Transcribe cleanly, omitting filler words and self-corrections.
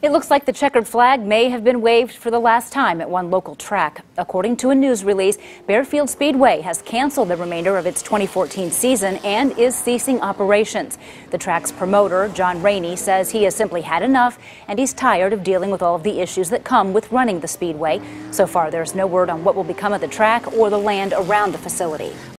It looks like the checkered flag may have been waved for the last time at one local track. According to a news release, Baer Field Speedway has canceled the remainder of its 2014 season and is ceasing operations. The track's promoter, Jon Raney, says he has simply had enough and he's tired of dealing with all of the issues that come with running the speedway. So far, there's no word on what will become of the track or the land around the facility.